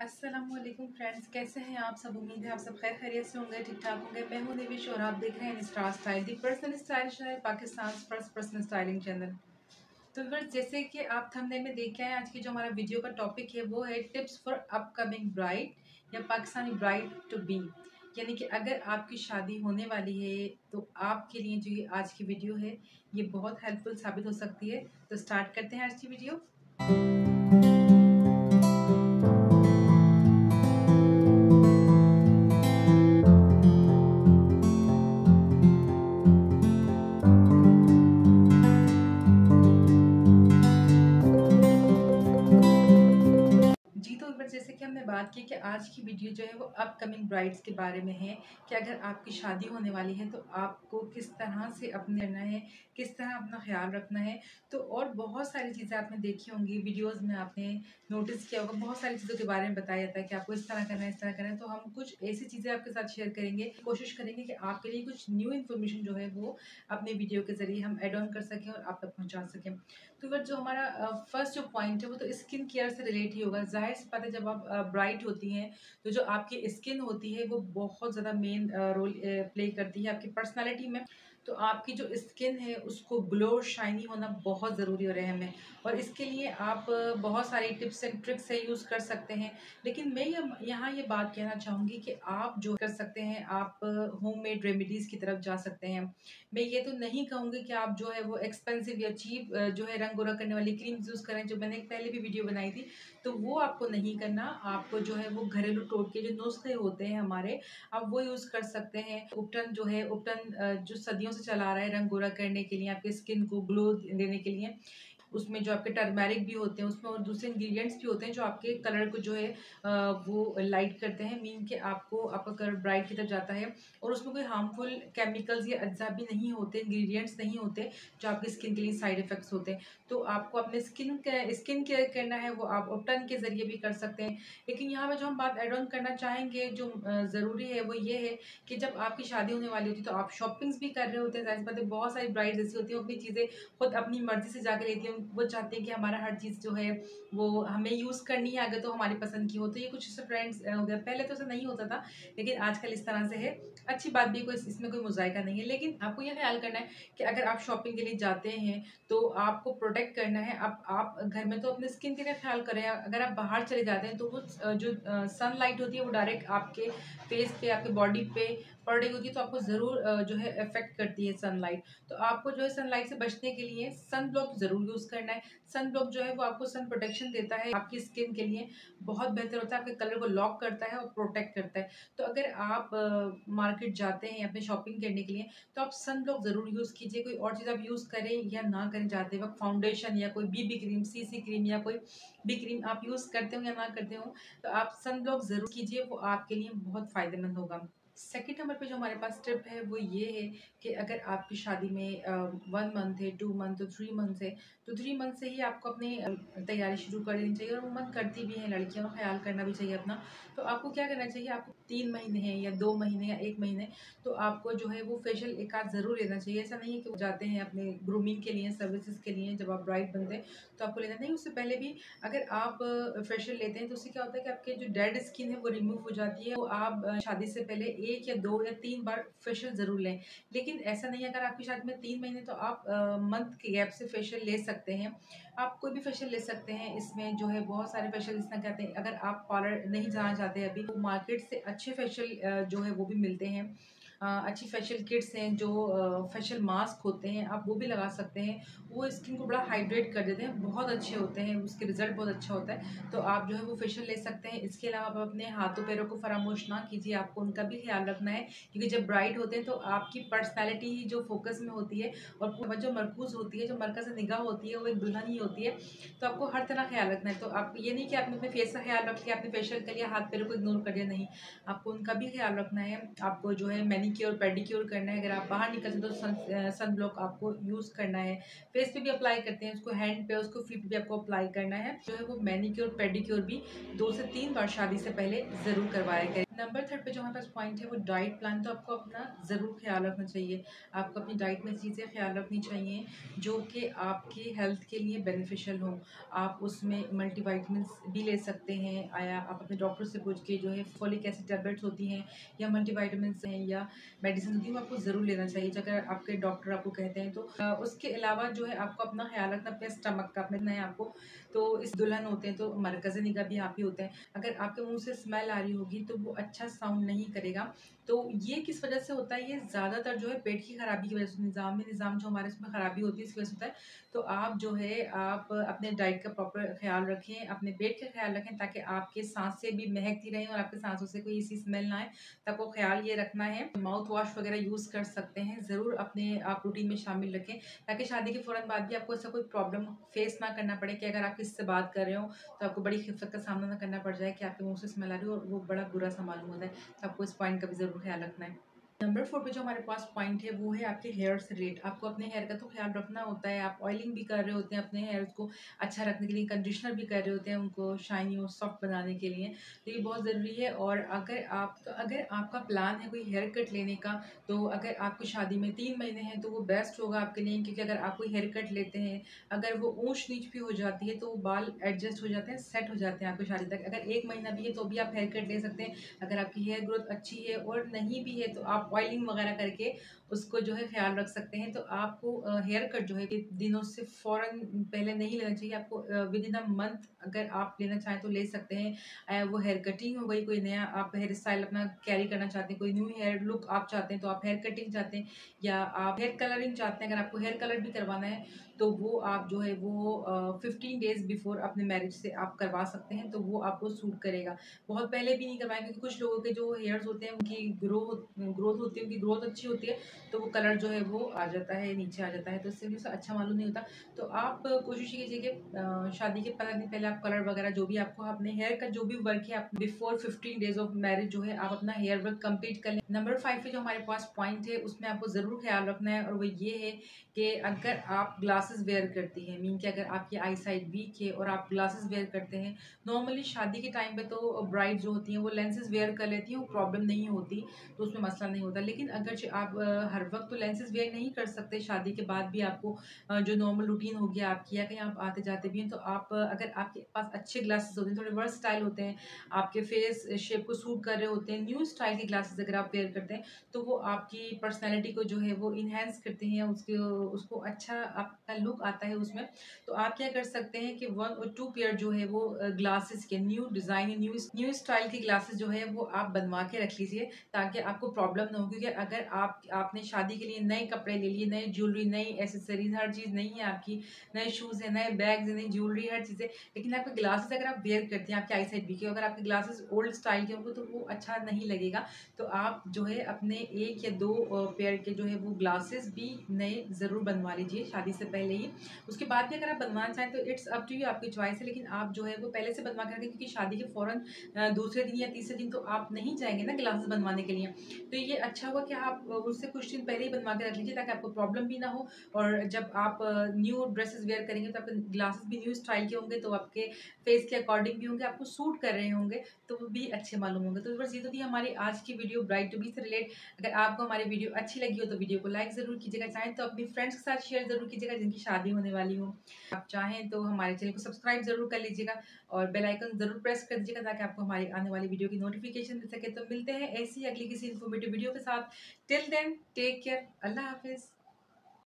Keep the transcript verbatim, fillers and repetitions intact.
अस्सलामुअलैकुम फ्रेंड्स, कैसे हैं आप सब। उम्मीद है आप सब खैर खैरियत से होंगे, ठीक ठाक होंगे। मैं हूं देविश और आप देख रहे हैं star style, the personal style channel, Pakistan first personal styling channel. तो फ्रेंड्स, जैसे कि आप थंबनेल में देख के आए, आज की जो हमारा वीडियो का टॉपिक है वो है टिप्स फॉर अपकमिंग ब्राइड या पाकिस्तानी ब्राइड टू बी। यानी कि अगर आपकी शादी होने वाली है तो आपके लिए जो ये आज की वीडियो है ये बहुत हेल्पफुल साबित हो सकती है। तो स्टार्ट करते हैं आज की वीडियो। जी, तो बट जैसे कि हमने बात की कि आज की वीडियो जो है वो अपकमिंग ब्राइड्स के बारे में है कि अगर आपकी शादी होने वाली है तो आपको किस तरह से अपने रहना है, किस तरह अपना ख्याल रखना है। तो और बहुत सारी चीज़ें आपने देखी होंगी वीडियोस में, आपने नोटिस किया होगा, बहुत सारी चीज़ों के बारे में बताया जाता है कि आपको इस तरह करना है, इस तरह करना है। तो हम कुछ ऐसी चीज़ें आपके साथ शेयर करेंगे, कोशिश करेंगे कि आपके लिए कुछ न्यू इन्फॉर्मेशन जो है वो अपने वीडियो के ज़रिए हम एड ऑन कर सकें और आप तक पहुँचा सकें। तो फिर जो हमारा फर्स्ट जो पॉइंट है वो तो स्किन केयर से रिलेट ही होगा। जाहिर सी बात है, जब आप ब्राइट होती हैं तो जो आपकी स्किन होती है वो बहुत ज़्यादा मेन रोल प्ले करती है आपकी पर्सनालिटी में। तो आपकी जो स्किन है उसको ग्लो शाइनी होना बहुत ज़रूरी हो रहा है हमें, और इसके लिए आप अ, बहुत सारी टिप्स एंड ट्रिक्स से यूज़ कर सकते हैं। लेकिन मैं ये यहाँ ये बात कहना चाहूँगी कि आप जो कर सकते हैं, आप होममेड रेमेडीज़ की तरफ जा सकते हैं। मैं ये तो नहीं कहूँगी कि आप जो है वो एक्सपेंसिव या चीप जो है रंग गोरा करने वाली क्रीम्स यूज़ करें, जो मैंने पहले भी वीडियो बनाई थी। तो वो आपको नहीं करना। आपको जो है वो घरेलू टोटके जो नुस्खे होते हैं हमारे, आप वो यूज़ कर सकते हैं। उपटन जो है, उपटन जो सदियों से चला रहा है रंग गोरा करने के लिए, आपके स्किन को ग्लो देने के लिए, उसमें जो आपके टर्मेरिक भी होते हैं उसमें, और दूसरे इंग्रेडिएंट्स भी होते हैं जो आपके कलर को जो है वो लाइट करते हैं। मीन कि आपको आपका कलर ब्राइट की तरफ जाता है, और उसमें कोई हार्मफुल केमिकल्स या अज्जा भी नहीं होते, इंग्रेडिएंट्स नहीं होते जो आपकी स्किन के लिए साइड इफेक्ट्स होते हैं। तो आपको अपने स्किन स्किन केयर करना है वो आप उपटन के जरिए भी कर सकते हैं। लेकिन यहाँ पे जो हम बात एड ऑन करना चाहेंगे, जो ज़रूरी है वो ये है कि जब आपकी शादी होने वाली होती है तो आप शॉपिंग्स भी कर रहे होते हैं। जाहिर सी बात है, बहुत सारी ब्राइड्स ऐसी होती हैं अपनी चीज़ें खुद अपनी मर्जी से जाके लेती हैं। वो चाहते हैं कि हमारा हर चीज़ जो है वो हमें यूज़ करनी है, अगर तो हमारी पसंद की हो। तो ये कुछ ऐसे फ्रेंड्स हो गया, पहले तो ऐसा नहीं होता था लेकिन आजकल इस तरह से है। अच्छी बात भी, कोई इसमें कोई मुज़ायका नहीं है। लेकिन आपको ये ख्याल करना है कि अगर आप शॉपिंग के लिए जाते हैं तो आपको प्रोटेक्ट करना है। आप आप घर में तो अपने स्किन के लिए ख्याल करें, अगर आप बाहर चले जाते हैं तो वो जो सनलाइट होती है वो डायरेक्ट आपके फेस पे, आपके बॉडी पे पड़ रही होती है, तो आपको ज़रूर जो है इफेक्ट करती है सनलाइट। तो आपको जो है सनलाइट से बचने के लिए सन ब्लॉक ज़रूर यूज़ करना है। सन ब्लॉक जो है वो आपको सन प्रोटेक्शन देता है, आपकी स्किन के लिए बहुत बेहतर होता है, आपके कलर को लॉक करता है और प्रोटेक्ट करता है। तो अगर आप मार्केट जाते हैं अपने शॉपिंग करने के लिए तो आप सन ब्लॉक ज़रूर यूज़ कीजिए। कोई और चीज़ आप यूज़ करें या ना करें जाते वक्त, फाउंडेशन या कोई बीबी क्रीम, सीसी क्रीम या कोई भी क्रीम आप यूज़ करते हो या ना करते हो, तो आप सन ब्लॉक ज़रूर कीजिए, वो आपके लिए बहुत फ़ायदेमंद होगा। सेकंड नंबर पे जो हमारे पास टिप है वो ये है कि अगर आपकी शादी में वन मंथ है, टू मंथ तो थ्री मंथ है, तो थ्री मंथ से ही आपको अपनी अ, तैयारी शुरू कर देनी चाहिए। और उमूमन करती भी हैं लड़कियां, ख्याल करना भी चाहिए अपना। तो आपको क्या करना चाहिए, आपको तीन महीने हैं या दो महीने या एक महीने, तो आपको जो है वो फेशियल एक आध ज़रूर लेना चाहिए। ऐसा नहीं है कि वो जाते हैं अपने ग्रूमिंग के लिए, सर्विसेज के लिए, जब आप ब्राइड बनते हैं तो आपको लेना नहीं। उससे पहले भी अगर आप फेशियल लेते हैं तो उससे क्या होता है कि आपके जो डेड स्किन है वो रिमूव हो जाती है। तो आप अ, शादी से पहले एक या दो या तीन बार फेशियल ज़रूर लें। लेकिन ऐसा नहीं है, अगर आपकी शादी में तीन महीने तो आप मंथ के गैप से फेशियल ले सकते हैं। आप कोई भी फेशियल ले सकते हैं। इसमें जो है बहुत सारे फेशियल इस तरह कहते हैं, अगर आप पार्लर नहीं जाना चाहते अभी, तो मार्केट से अच्छे फेशियल जो है वो भी मिलते हैं। अ, अच्छी फेशियल किट्स हैं, जो फेशियल मास्क होते हैं आप वो भी लगा सकते हैं। वो स्किन को बड़ा हाइड्रेट कर देते हैं, बहुत अच्छे होते हैं, उसके रिजल्ट बहुत अच्छा होता है। तो आप जो है वो फेशियल ले सकते हैं। इसके अलावा आप अपने हाथों पैरों को फरामोश ना कीजिए, आपको उनका भी ख्याल रखना है, क्योंकि जब ब्राइड होते हैं तो आपकी पर्सनैलिटी ही जो फोकस में होती है, और जो मरकूज होती है, जो मरकज़ निगाह होती है, वो एक दुल्हन ही होती है। तो आपको हर तरह ख्याल रखना है। तो आप ये नहीं कि आपने अपने फेस का ख्याल रख लिया, आपने फेशियल कर लिया, हाथ पैरों को इग्नोर कर दिया, नहीं, आपको उनका भी ख्याल रखना है। आपको जो है मैनिक्योर पेडिक्योर करना है। अगर आप बाहर निकलते हैं तो सन सन ब्लॉक आपको यूज़ करना है। फेस पे भी अप्लाई करते हैं, उसको हैंड पे, उसको फीट पे भी आपको अप्लाई करना है। जो है वो मैनिक्योर पेडिक्योर भी दो से तीन बार शादी से पहले ज़रूर करवाया करें। नंबर थर्ड पे जो हमारे पास पॉइंट है वो डाइट प्लान। तो आपको अपना ज़रूर ख्याल रखना चाहिए। आपको अपनी डाइट में चीज़ें ख्याल रखनी चाहिए जो कि आपकी हेल्थ के लिए बेनिफिशियल हों। आप उसमें मल्टीविटामिन्स भी ले सकते हैं। आया आप अपने डॉक्टर से पूछ के जो है फॉलिक एसिड टैबलेट्स होती हैं या मल्टीविटामिन्स हैं या मेडिसिन होती है, वो आपको ज़रूर लेना चाहिए अगर आपके डॉक्टर आपको कहते हैं तो। अ, उसके अलावा जो है आपको अपना ख्याल रखना अपने स्टमक का, अपने नए आपको तो इस दुल्हन होते हैं तो मरकज़ निगाह भी आप ही होते हैं। अगर आपके मुंह से स्मेल आ रही होगी तो वो अच्छा साउंड नहीं करेगा। तो ये किस वजह से होता है? ये ज़्यादातर जो है पेट की खराबी की वजह से, निज़ाम में निज़ाम जो हमारे उसमें खराबी होती है इसकी वजह से होता है। तो आप जो है आप अपने डाइट का प्रॉपर ख्याल रखें, अपने पेट का ख्याल रखें ताकि आपके सांसें भी महकती रहें और आपके सांसों से कोई ऐसी स्मेल ना आए। तो आपको ख्याल ये रखना है। माउथ वॉश वगैरह यूज़ कर सकते हैं, ज़रूर अपने आप रूटीन में शामिल रखें ताकि शादी के फ़ौरन बाद भी आपको ऐसा कोई प्रॉब्लम फेस ना करना पड़े कि अगर आप किसी से बात कर रहे हो तो आपको बड़ी खिफ़्फ़त का सामना ना करना पड़ जाए कि आपके मुँह से स्मेल आ रही हो और वो बड़ा बुरा सा मालूम होता है। तो आपको इस पॉइंट का भी ज़रूर ख्याल रखना है। नंबर फोर पे जो हमारे पास पॉइंट है वो है आपके हेयर से रिलेटेड। आपको अपने हेयर का तो ख्याल रखना होता है। आप ऑयलिंग भी कर रहे होते हैं अपने हेयर को अच्छा रखने के लिए, कंडीशनर भी कर रहे होते हैं उनको शाइनी और सॉफ्ट बनाने के लिए। तो ये बहुत ज़रूरी है। और अगर आप तो अगर आपका प्लान है कोई हेयर कट लेने का, तो अगर आपकी शादी में तीन महीने हैं तो वो बेस्ट होगा आपके लिए, क्योंकि अगर आप कोई हेयर कट लेते हैं, अगर वो ऊँच नीच भी हो जाती है तो वो बाल एडजस्ट हो जाते हैं, सेट हो जाते हैं आपकी शादी तक। अगर एक महीना भी है तो भी आप हेयर कट ले सकते हैं। अगर आपकी हेयर ग्रोथ अच्छी है और नहीं भी है तो आप ऑयलिंग वगैरह करके उसको जो है ख्याल रख सकते हैं। तो आपको अ, हेयर कट जो है कि दिनों से फ़ौरन पहले नहीं लेना चाहिए। आपको अ, विद इन अ मंथ अगर आप लेना चाहें तो ले सकते हैं। अ, वो हेयर कटिंग हो गई, कोई नया आप हेयर स्टाइल अपना कैरी करना चाहते हैं, कोई न्यू हेयर लुक आप चाहते हैं तो आप हेयर कटिंग चाहते हैं या आप हेयर कलरिंग चाहते हैं, अगर आपको हेयर कलर भी करवाना है तो वो आप जो है वो अ, फ़िफ़्टीन डेज़ बिफ़ोर अपने मैरिज से आप करवा सकते हैं, तो वो आपको सूट करेगा। बहुत पहले भी नहीं करवाएँ क्योंकि कुछ लोगों के जो हेयर्स होते हैं उनकी ग्रो ग्रोथ होती है, उनकी ग्रोथ अच्छी होती है तो वो कलर जो है वो आ जाता है, नीचे आ जाता है, तो इससे भी उसे अच्छा मालूम नहीं होता। तो आप कोशिश कीजिए कि अ, शादी के पंद्रह दिन पहले आप कलर वगैरह जो भी आपको अपने हेयर का जो भी वर्क है आप before fifteen days of marriage जो है आप अपना हेयर वर्क कंप्लीट कर लें। नंबर फाइव पे जो हमारे पास पॉइंट है उसमें आपको ज़रूर ख्याल रखना है और वो ये है कि अगर आप ग्लासेस वेयर करती हैं, मीन कि अगर आपकी आई साइट वीक है और आप ग्लासेस वेयर करते हैं, नॉर्मली शादी के टाइम पे तो ब्राइड जो होती हैं वो लेंसेज वेयर कर लेती हैं, वो प्रॉब्लम नहीं होती, तो उसमें मसला नहीं होता। लेकिन अगर आप अ, हर वक्त तो लेंसेज वेयर नहीं कर सकते, शादी के बाद भी आपको अ, जो नॉर्मल रूटीन हो गया आपकी या कहीं आप आते जाते भी हैं तो आप अ, अगर आपके पास अच्छे ग्लासेस होते हैं, थोड़े वर्स स्टाइल होते हैं, आपके फेस शेप को सूट कर रहे होते हैं, न्यू स्टाइल के ग्लासेस अगर आप वेयर करते हैं तो वो आपकी पर्सनैलिटी को जो है वो इन्हेंस करते हैं, उसके उसको अच्छा आपका लुक आता है उसमें। तो आप क्या कर सकते हैं कि वन और टू पेयर जो है वो ग्लासेस के new design, new new style के ग्लासेस जो है वो आप बनवा के रख लीजिए ताकि आपको प्रॉब्लम ना हो। क्योंकि अगर आप आपने शादी के लिए नए कपड़े ले लिए, नई ज्वेलरी, नई एसेसरीज, हर चीज़ नहीं है आपकी, नए शूज़ है, नए बैग्स है, नई ज्वेलरी, हर चीज़ें, लेकिन आपके ग्लासेस अगर आप वेयर करते हैं आपके आई साइड भी के, अगर आपके ग्लासेस ओल्ड स्टाइल के होंगे तो वो अच्छा नहीं लगेगा। तो आप जो है अपने एक या दो पेयर के जो है वो ग्लासेस भी नए ज़रूर बनवा लीजिए शादी से पहले ही। उसके बाद भी अगर आप बनवाना चाहें तो इट्स अप टू यू, आपकी चॉइस है, लेकिन आप जो है वो पहले से बनवा के रखें क्योंकि शादी के फ़ौरन अ, दूसरे दिन या तीसरे दिन तो आप नहीं जाएँगे ना ग्लासेस बनवाने के लिए। तो ये अच्छा हुआ कि आप उससे कुछ दिन पहले ही बनवा के रख लीजिए ताकि आपको प्रॉब्लम भी ना हो और जब आप न्यू ड्रेसेस वेयर करेंगे तो आपके ग्लासेस भी न्यू स्टाइल के होंगे, तो आपके फेस के अकॉर्डिंग भी होंगे, आपको सूट कर रहे होंगे, तो वो भी अच्छे मालूम होंगे। तो बस ये तो थी हमारी आज की वीडियो ब्राइड टू बी से रिलेट। अगर आपको हमारी वीडियो अच्छी लगी हो तो वीडियो को लाइक ज़रूर कीजिएगा, चाहें तो अपनी फ्रेंड्स के साथ शेयर ज़रूर कीजिएगा जिनकी शादी होने वाली हो। आप चाहें तो हमारे चैनल को सब्सक्राइब ज़रूर कर लीजिएगा और बेल आइकन ज़रूर प्रेस कर दीजिएगा ताकि आपको हमारी आने वाली वीडियो की नोटिफिकेशन मिल सके। तो मिलते हैं ऐसी अगली किसी इन्फॉर्मेटिव वीडियो के साथ। टिल देन टेक केयर, अल्लाह हाफिज़।